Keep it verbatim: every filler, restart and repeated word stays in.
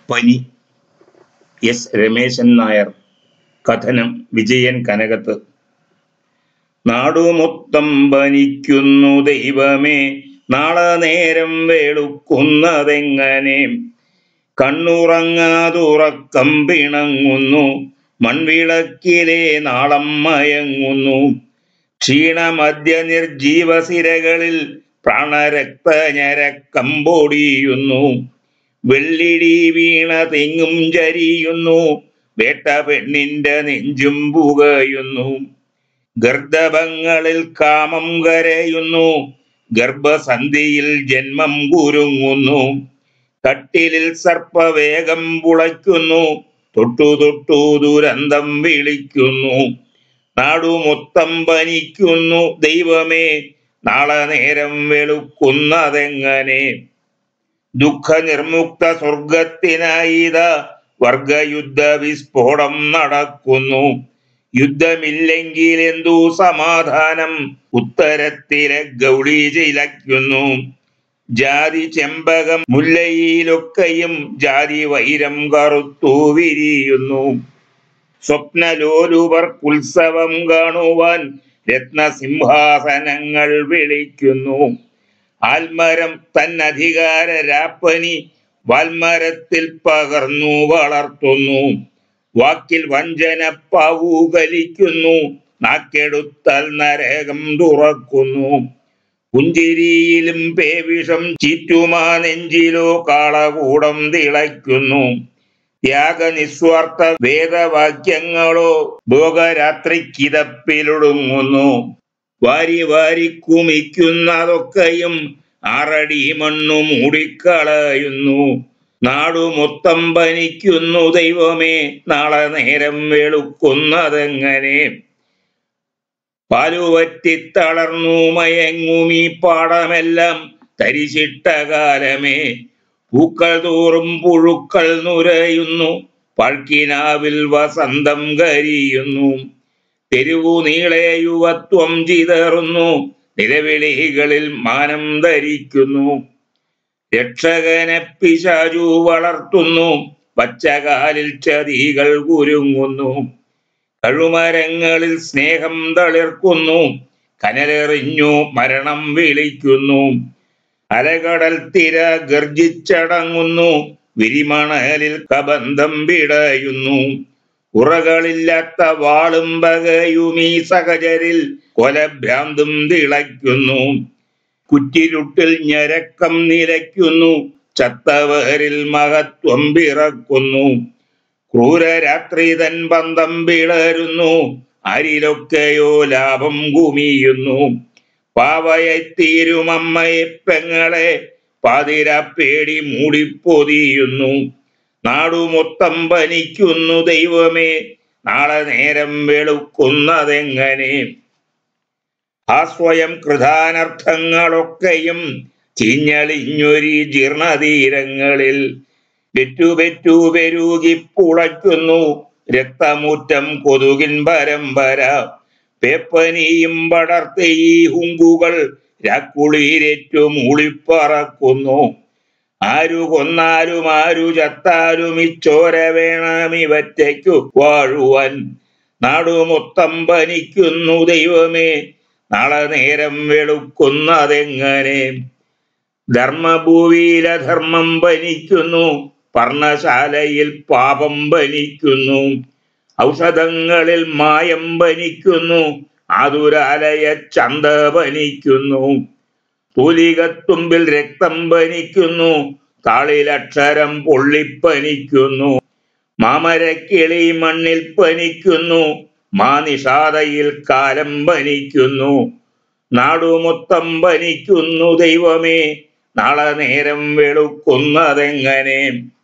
പനി. എസ് രമേശൻ നായർ. കഥനം വിജയൻ കനകത്ത്. നാടുമൊത്തം പനിക്കുന്നു ദൈവമേ, നാളെ നേരം വെളുക്കുന്നതെങ്ങനെ? കണ്ണുറങ്ങാതുറക്കം പിണങ്ങുന്നു, മൺവിളക്കിലെ നാളം മയങ്ങുന്നു. ക്ഷീണമദ്യ നിർജീവസിരകളിൽ പ്രാണരക്തഞരക്കം പൊടിയുന്നു. വെള്ളിടി വീണ തെങ്ങും ചരിയുന്നു, വേട്ട പെണ്ണിന്റെ നെഞ്ചും പുകയുന്നു. ഗർദഭങ്ങളിൽ കാമം കരയുന്നു, ഗർഭസന്ധിയിൽ ജന്മം കുരുങ്ങുന്നു. കട്ടിലിൽ സർപ്പവേഗം പുളയ്ക്കുന്നു, തൊട്ടു തൊട്ടു ദുരന്തം വിളിക്കുന്നു. നാടുമൊത്തം പനിക്കുന്നു ദൈവമേ, നാളെ നേരം വെളുക്കുന്നതെങ്ങനെ? ദുഃഖനിർമുക്ത സ്വർഗത്തിനായിതാ വർഗയുദ്ധ വിസ്ഫോടം നടക്കുന്നു. യുദ്ധമില്ലെങ്കിൽ എന്തു സമാധാനം, ഉത്തരത്തിലെ ഗൗളി ചിലയ്ക്കുന്നു. ജാതി ചെമ്പകം മുല്ലയിലൊക്കെയും ജാതി വൈരം കറുത്തു വിരിയുന്നു. സ്വപ്നലോലുപർക്കുത്സവം കാണുവാൻ രത്നസിംഹാസനങ്ങൾ വിളിക്കുന്നു. ആൽമരം തന്നധികാര രാപ്പനി വാൽമരത്തിൽ പകർന്നു വളർത്തുന്നു. വാക്കിൽ വഞ്ചന പാവു കലിക്കുന്നു, നാക്കെടുത്താൽ നരകം തുറക്കുന്നു. പുഞ്ചിരിയിലും പേവിഷം ചീറ്റുമാ നെഞ്ചിലോ കാളകൂടം തിളയ്ക്കുന്നു. ത്യാഗ നിസ്വാർത്ഥ വേദവാക്യങ്ങളോ ഭോഗരാത്രിക്കിതപ്പിലൊടുങ്ങുന്നു. വാരി വാരി കുമിക്കുന്നതൊക്കെയും ആറടി മണ്ണു മൂടിക്കളയുന്നു. നാടുമൊത്തം പനിക്കുന്നു ദൈവമേ, നാളെ നേരം വെളുക്കുന്നതെങ്ങനെ? പാലുവറ്റി തളർന്നു മയങ്ങുമീ പാടമെല്ലാം തരിശിട്ട കാലമേ. പൂക്കൾ തോറും പുഴുക്കൾ നുരയുന്നു, പാഴ്ക്കിനാവിൽ വസന്തം കരിയുന്നു. തെരുവു നീളെ യുവത്വം ചിതറുന്നു, നിലവിളികളിൽ മാനം ധരിക്കുന്നു. രക്ഷകനെ പിശാചു വളർത്തുന്നു, പച്ചകാലിൽ ചതികൾ കുരുങ്ങുന്നു. കഴുമരങ്ങളിൽ സ്നേഹം തളിർക്കുന്നു, കനലെറിഞ്ഞു മരണം വിളിക്കുന്നു. അലകടൽ തിര ഗർജിച്ചടങ്ങുന്നു, വിരിമണലിൽ കബന്ധം പിടയുന്നു. ഉറകളില്ലാത്ത വാളും പകയുമീ സഹചരിൽ കൊലഭ്രാന്തും തിളയ്ക്കുന്നു. കുറ്റിരുട്ടിൽ ഞരക്കം നിലയ്ക്കുന്നു, ചത്തവരിൽ മഹത്വം പിറക്കുന്നു. ക്രൂരരാത്രി തൻ പന്തം പിളരുന്നു, ആരിലൊക്കെയോ ലാഭം കുമിയുന്നു. പാവയെത്തീരുമമ്മയെ പെങ്ങളെ പാതിരാ പേടി മൂടിപ്പൊതിയുന്നു. നാടുമൊത്തം പനിക്കുന്നു ദൈവമേ, നാളെ നേരം വെളുക്കുന്നതെങ്ങനെ? ആ സ്വയം കൃതാനർത്ഥങ്ങളൊക്കെയും ചീഞ്ഞളിഞ്ഞൊരി ജീർണതീരങ്ങളിൽ പെറ്റു പെരുകി പുളയ്ക്കുന്നു. രക്തമൂറ്റം കൊതുകിൻ പരമ്പര പേപ്പനിയും പടർത്തി ഈ ഹുങ്കുകൾ രാക്കുളിരേറ്റു മൂളിപ്പറക്കുന്നു. ആരു കൊന്നാലും ആരു ചത്താലും ഇച്ചോര വേണമിവറ്റയ്ക്കു വാഴുവാൻ. നാടുമൊത്തം പനിക്കുന്നു ദൈവമേ, നാളെ നേരം വെളുക്കുന്നതെങ്ങനെ? ധർമ്മഭൂവിയിലധർമ്മം പനിക്കുന്നു, പർണശാലയിൽ പാപം പനിക്കുന്നു. ഔഷധങ്ങളിൽ മായം പനിക്കുന്നു, ആതുരാലയ ചന്ത പനിക്കുന്നു. തൂലികത്തുമ്പിൽ രക്തം പനിക്കുന്നു, താളിലക്ഷരം പൊള്ളിപ്പനിക്കുന്നു. മാമരക്കിളി മണ്ണിൽ പനിക്കുന്നു, മാനിഷാദയിൽ കാലം പനിക്കുന്നു. നാടുമൊത്തം പനിക്കുന്നു ദൈവമേ, നാളെ നേരം വെളുക്കുന്നതെങ്ങനെ?